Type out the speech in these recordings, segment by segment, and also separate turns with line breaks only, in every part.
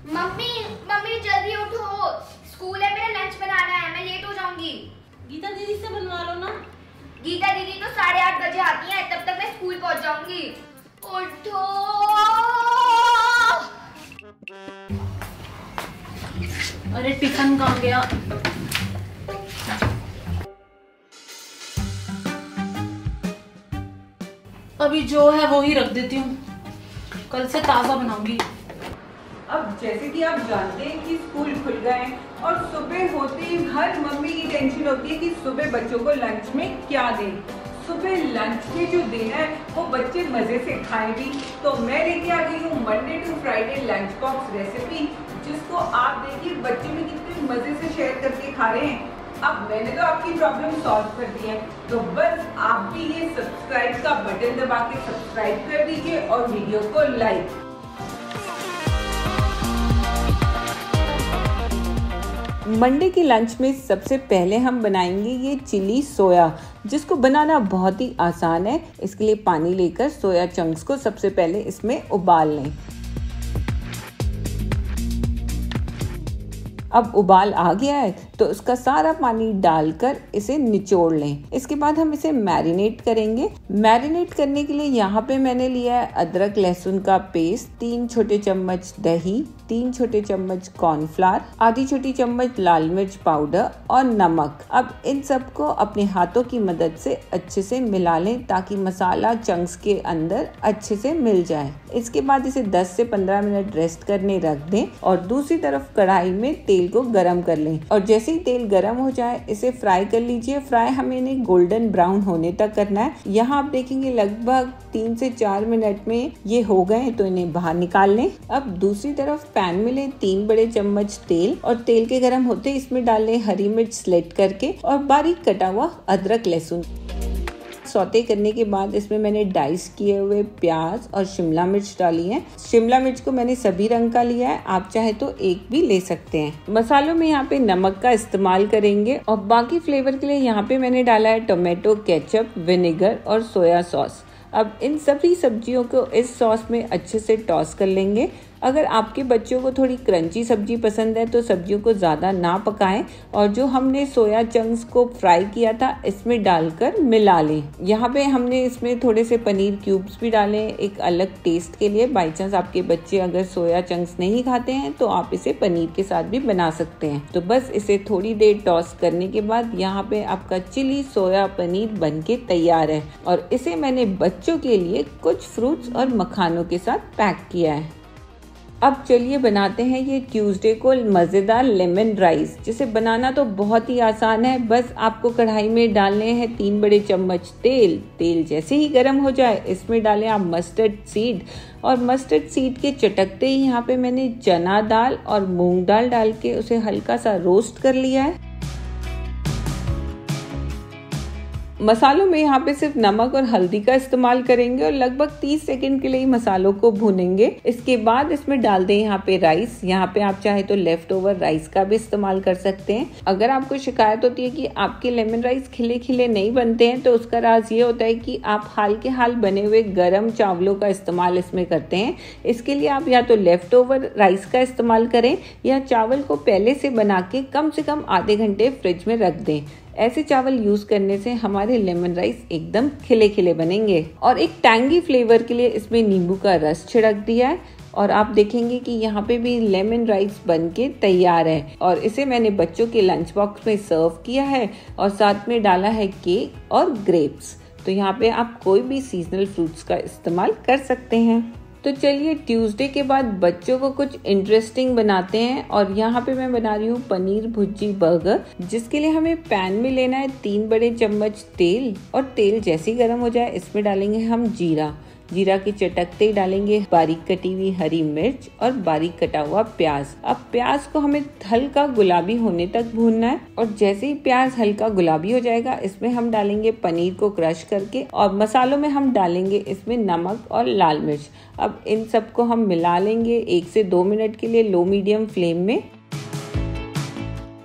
Mummy mummy जल्दी उठो, school है, मेरा लंच बनाना है, मैं लेट हो जाऊंगी।
गीता दीदी से बनवा लो ना।
गीता दीदी तो 8:30 बजे आती है, तब तक मैं स्कूल पहुंच जाऊंगी। उठो।
अरे टिफिन कहाँ गया? अभी जो है वो ही रख देती हूँ, कल से ताज़ा बनाऊंगी।
अब जैसे कि आप जानते हैं कि स्कूल खुल गए हैं और सुबह होते ही हर मम्मी की टेंशन होती है कि सुबह बच्चों को लंच में क्या दें। सुबह लंच में जो देना है वो बच्चे मजे से खाएं भी। तो मैं लेके आ गई हूँ Monday to Friday lunch box recipe, जिसको आप देखिए बच्चे भी कितने मजे से शेयर करके खा रहे हैं। अब मैंने तो आपकी प्रॉब्लम सॉल्व कर दी है, तो बस आप भी ये सब्सक्राइब का बटन दबा के सब्सक्राइब कर दीजिए और वीडियो को लाइक। मंडे के लंच में सबसे पहले हम बनाएंगे ये चिली सोया, जिसको बनाना बहुत ही आसान है। इसके लिए पानी लेकर सोया चंक्स को सबसे पहले इसमें उबाल लें। अब उबाल आ गया है तो उसका सारा पानी डालकर इसे निचोड़ लें। इसके बाद हम इसे मैरिनेट करेंगे। मैरिनेट करने के लिए यहाँ पे मैंने लिया है अदरक लहसुन का पेस्ट, 3 छोटे चम्मच दही, 3 छोटे चम्मच कॉर्नफ्लावर, आधी छोटी चम्मच लाल मिर्च पाउडर और नमक। अब इन सबको अपने हाथों की मदद से अच्छे से मिला लें ताकि मसाला चंक्स के अंदर अच्छे से मिल जाए। इसके बाद इसे 10 से 15 मिनट रेस्ट करने रख दें और दूसरी तरफ कढ़ाई में तेल को गरम कर लें। और जैसे ही तेल गरम हो जाए इसे फ्राई कर लीजिए। फ्राई हमें इन्हें गोल्डन ब्राउन होने तक करना है। यहाँ आप देखेंगे लगभग 3 से 4 मिनट में ये हो गए, तो इन्हें बाहर निकाल लें। अब दूसरी तरफ पैन में लें 3 बड़े चम्मच तेल और तेल के गरम होते इसमें डाल लें हरी मिर्च स्लिट करके और बारीक कटा हुआ अदरक लहसुन। सौते करने के बाद इसमें मैंने डाइस किए हुए प्याज और शिमला मिर्च डाली है। शिमला मिर्च को मैंने सभी रंग का लिया है, आप चाहे तो एक भी ले सकते हैं। मसालों में यहाँ पे नमक का इस्तेमाल करेंगे और बाकी फ्लेवर के लिए यहाँ पे मैंने डाला है टोमेटो केचप, विनेगर और सोया सॉस। अब इन सभी सब्जियों को इस सॉस में अच्छे से टॉस कर लेंगे। अगर आपके बच्चों को थोड़ी क्रंची सब्जी पसंद है तो सब्जियों को ज़्यादा ना पकाएं और जो हमने सोया चंक्स को फ्राई किया था इसमें डालकर मिला लें। यहाँ पे हमने इसमें थोड़े से पनीर क्यूब्स भी डाले एक अलग टेस्ट के लिए। बाई चांस आपके बच्चे अगर सोया चंक्स नहीं खाते हैं तो आप इसे पनीर के साथ भी बना सकते हैं। तो बस इसे थोड़ी देर टॉस करने के बाद यहाँ पे आपका चिली सोया पनीर बनके तैयार है और इसे मैंने बच्चों के लिए कुछ फ्रूट्स और मखानों के साथ पैक किया है। अब चलिए बनाते हैं ये ट्यूसडे को मज़ेदार लेमन राइस, जिसे बनाना तो बहुत ही आसान है। बस आपको कढ़ाई में डालने हैं 3 बड़े चम्मच तेल। तेल जैसे ही गर्म हो जाए इसमें डालें आप मस्टर्ड सीड और मस्टर्ड सीड के चटकते ही यहाँ पे मैंने चना दाल और मूंग दाल डाल के उसे हल्का सा रोस्ट कर लिया है। मसालों में यहाँ पे सिर्फ नमक और हल्दी का इस्तेमाल करेंगे और लगभग 30 सेकंड के लिए मसालों को भूनेंगे। इसके बाद इसमें डाल दें यहाँ पे राइस। यहाँ पे आप चाहे तो लेफ्ट ओवर राइस का भी इस्तेमाल कर सकते हैं। अगर आपको शिकायत होती है कि आपके लेमन राइस खिले खिले नहीं बनते हैं तो उसका राज ये होता है कि आप हाल के हाल बने हुए गर्म चावलों का इस्तेमाल इसमें करते हैं। इसके लिए आप या तो लेफ्ट ओवर राइस का इस्तेमाल करें या चावल को पहले से बना के कम से कम आधे घंटे फ्रिज में रख दें। ऐसे चावल यूज करने से हमारे लेमन राइस एकदम खिले खिले बनेंगे। और एक टैंगी फ्लेवर के लिए इसमें नींबू का रस छिड़क दिया है और आप देखेंगे कि यहाँ पे भी लेमन राइस बनके तैयार है। और इसे मैंने बच्चों के लंच बॉक्स में सर्व किया है और साथ में डाला है केक और ग्रेप्स। तो यहाँ पे आप कोई भी सीजनल फ्रूट्स का इस्तेमाल कर सकते हैं। तो चलिए ट्यूसडे के बाद बच्चों को कुछ इंटरेस्टिंग बनाते हैं और यहाँ पे मैं बना रही हूँ पनीर भुर्जी बर्गर, जिसके लिए हमें पैन में लेना है 3 बड़े चम्मच तेल और तेल जैसे ही गर्म हो जाए इसमें डालेंगे हम जीरा। जीरा के चटकते ही डालेंगे बारीक कटी हुई हरी मिर्च और बारीक कटा हुआ प्याज। अब प्याज को हमें हल्का गुलाबी होने तक भूनना है और जैसे ही प्याज हल्का गुलाबी हो जाएगा इसमें हम डालेंगे पनीर को क्रश करके और मसालों में हम डालेंगे इसमें नमक और लाल मिर्च। अब इन सबको हम मिला लेंगे 1 से 2 मिनट के लिए लो मीडियम फ्लेम में।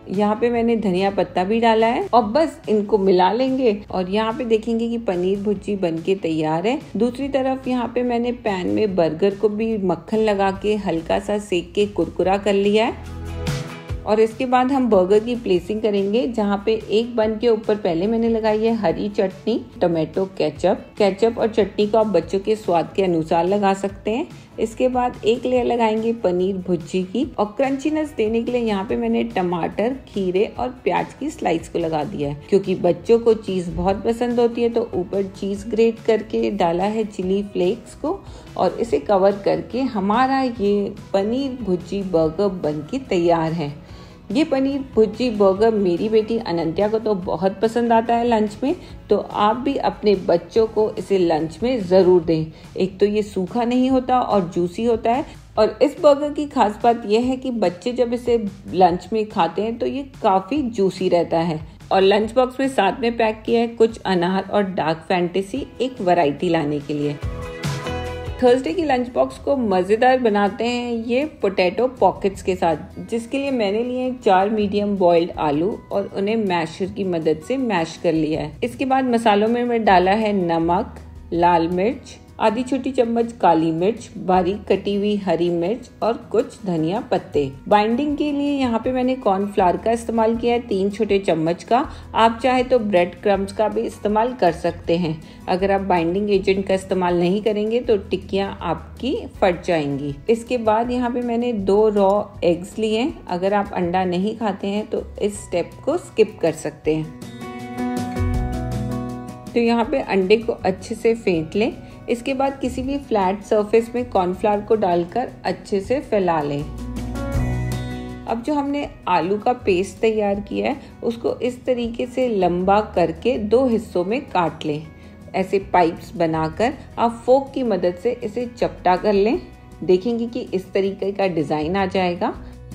यहाँ पे मैंने धनिया पत्ता भी डाला है और बस इनको मिला लेंगे और यहाँ पे देखेंगे कि पनीर भुर्जी बनके तैयार है। दूसरी तरफ यहाँ पे मैंने पैन में बर्गर को भी मक्खन लगा के हल्का सा सेक के कुरकुरा कर लिया है और इसके बाद हम बर्गर की प्लेसिंग करेंगे, जहाँ पे एक बन के ऊपर पहले मैंने लगाई है हरी चटनी, टोमेटो केचप और चटनी को आप बच्चों के स्वाद के अनुसार लगा सकते हैं। इसके बाद एक लेयर लगाएंगे पनीर भुर्जी की और क्रंचीनेस देने के लिए यहाँ पे मैंने टमाटर, खीरे और प्याज की स्लाइस को लगा दिया है। क्योंकि बच्चों को चीज बहुत पसंद होती है तो ऊपर चीज ग्रेट करके डाला है चिली फ्लेक्स को और इसे कवर करके हमारा ये पनीर भुर्जी बर्गर बनके तैयार है। ये पनीर भुर्जी बर्गर मेरी बेटी अनंत्या को तो बहुत पसंद आता है लंच में, तो आप भी अपने बच्चों को इसे लंच में ज़रूर दें। एक तो ये सूखा नहीं होता और जूसी होता है और इस बर्गर की खास बात यह है कि बच्चे जब इसे लंच में खाते हैं तो ये काफ़ी जूसी रहता है। और लंच बॉक्स में साथ में पैक किया है कुछ अनार और डार्क फैंटेसी, एक वैरायटी लाने के लिए। थर्सडे की लंच बॉक्स को मज़ेदार बनाते हैं ये पोटैटो पॉकेट्स के साथ, जिसके लिए मैंने लिए 4 मीडियम बॉइल्ड आलू और उन्हें मैशर की मदद से मैश कर लिया है। इसके बाद मसालों में मैं डाला है नमक, लाल मिर्च, आधी छोटी चम्मच काली मिर्च, बारीक कटी हुई हरी मिर्च और कुछ धनिया पत्ते। बाइंडिंग के लिए यहाँ पे मैंने कॉर्नफ्लावर का इस्तेमाल किया है 3 छोटे चम्मच का। आप चाहे तो ब्रेड क्रम्स का भी इस्तेमाल कर सकते हैं। अगर आप बाइंडिंग एजेंट का इस्तेमाल नहीं करेंगे तो टिक्कियाँ आपकी फट जाएंगी। इसके बाद यहाँ पे मैंने 2 रॉ एग्स लिए। अगर आप अंडा नहीं खाते हैं तो इस स्टेप को स्किप कर सकते हैं। तो यहाँ पे अंडे को अच्छे से फेंट लें। इसके बाद किसी भी फ्लैट सरफेस में कॉर्नफ्लावर को डालकर अच्छे से फैला लें। अब जो हमने आलू का पेस्ट तैयार किया है उसको इस तरीके से लंबा करके 2 हिस्सों में काट लें। ऐसे पाइप्स बनाकर आप फोक की मदद से इसे चपटा कर लें। देखेंगे कि इस तरीके का डिजाइन आ जाएगा।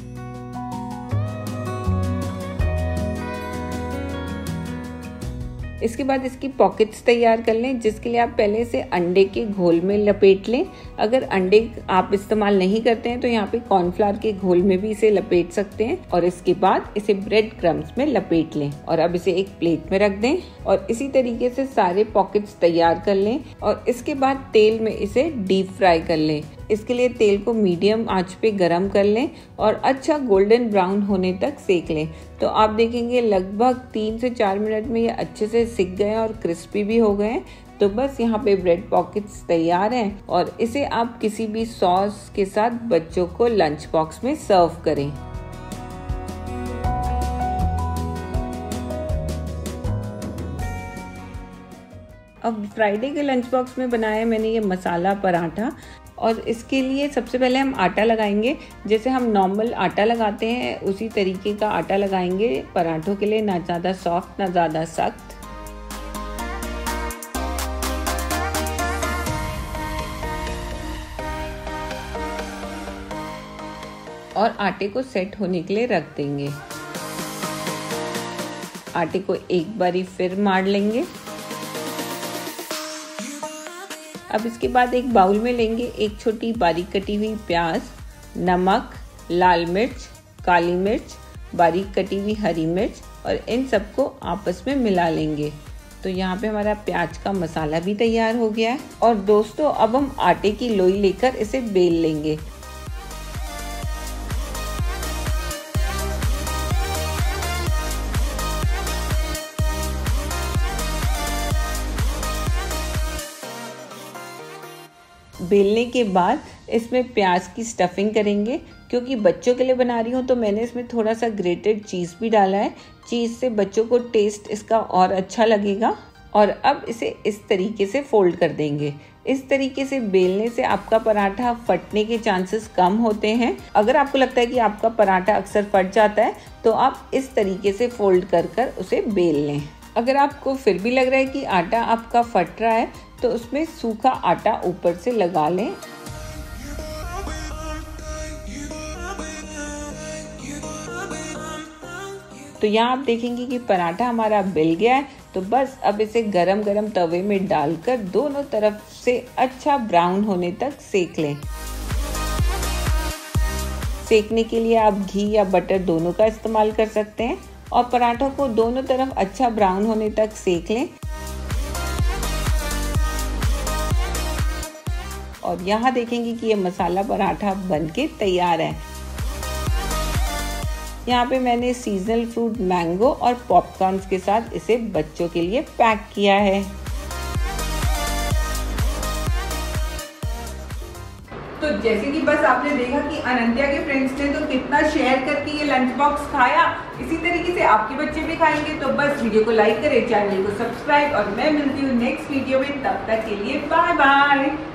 इसके बाद इसकी पॉकेट्स तैयार कर लें, जिसके लिए आप पहले से अंडे के घोल में लपेट लें। अगर अंडे आप इस्तेमाल नहीं करते हैं तो यहाँ पे कॉर्नफ्लावर के घोल में भी इसे लपेट सकते हैं और इसके बाद इसे ब्रेड क्रम्स में लपेट लें और अब इसे एक प्लेट में रख दें और इसी तरीके से सारे पॉकेट्स तैयार कर लें और इसके बाद तेल में इसे डीप फ्राई कर लें। इसके लिए तेल को मीडियम आंच पे गरम कर लें और अच्छा गोल्डन ब्राउन होने तक सेक लें। तो आप देखेंगे लगभग 3 से 4 मिनट में ये अच्छे से सिक गए और क्रिस्पी भी हो गए। तो बस यहाँ पे ब्रेड पॉकेट्स तैयार हैं और इसे आप किसी भी सॉस के साथ बच्चों को लंच बॉक्स में सर्व करें। अब फ्राइडे के लंच बॉक्स में बनाया मैंने ये मसाला पराठा और इसके लिए सबसे पहले हम आटा लगाएंगे। जैसे हम नॉर्मल आटा लगाते हैं उसी तरीके का आटा लगाएंगे पराठों के लिए, ना ज़्यादा सॉफ्ट ना ज़्यादा सख्त। और आटे को सेट होने के लिए रख देंगे। आटे को एक बारी फिर मार लेंगे। अब इसके बाद एक बाउल में लेंगे एक छोटी बारीक कटी हुई प्याज, नमक, लाल मिर्च, काली मिर्च, बारीक कटी हुई हरी मिर्च और इन सबको आपस में मिला लेंगे। तो यहाँ पे हमारा प्याज का मसाला भी तैयार हो गया है। और दोस्तों अब हम आटे की लोई लेकर इसे बेल लेंगे। बेलने के बाद इसमें प्याज की स्टफिंग करेंगे। क्योंकि बच्चों के लिए बना रही हूँ तो मैंने इसमें थोड़ा सा ग्रेटेड चीज़ भी डाला है। चीज़ से बच्चों को टेस्ट इसका और अच्छा लगेगा। और अब इसे इस तरीके से फोल्ड कर देंगे। इस तरीके से बेलने से आपका पराठा फटने के चांसेस कम होते हैं। अगर आपको लगता है कि आपका पराठा अक्सर फट जाता है तो आप इस तरीके से फोल्ड कर कर उसे बेल लें। अगर आपको फिर भी लग रहा है कि आटा आपका फट रहा है तो उसमें सूखा आटा ऊपर से लगा लें। तो यहाँ आप देखेंगे कि पराठा हमारा बेल गया है। तो बस अब इसे गरम गरम तवे में डालकर दोनों तरफ से अच्छा ब्राउन होने तक सेक लें। सेकने के लिए आप घी या बटर दोनों का इस्तेमाल कर सकते हैं और पराठों को दोनों तरफ अच्छा ब्राउन होने तक सेक लें। और यहाँ देखेंगे कि ये मसाला पराठा बनके तैयार है। यहाँ पे मैंने सीजनल फ्रूट मैंगो और पॉपकॉर्न्स के साथ इसे बच्चों के लिए पैक किया है।
तो जैसे कि बस आपने देखा कि अनंत्या के फ्रेंड्स ने तो कितना शेयर करके ये लंच बॉक्स खाया, इसी तरीके से आपके बच्चे भी खाएंगे। तो बस वीडियो को लाइक करें, चैनल को सब्सक्राइब और मैं मिलती हूँ नेक्स्ट वीडियो में। तब तक के लिए बाय बाय।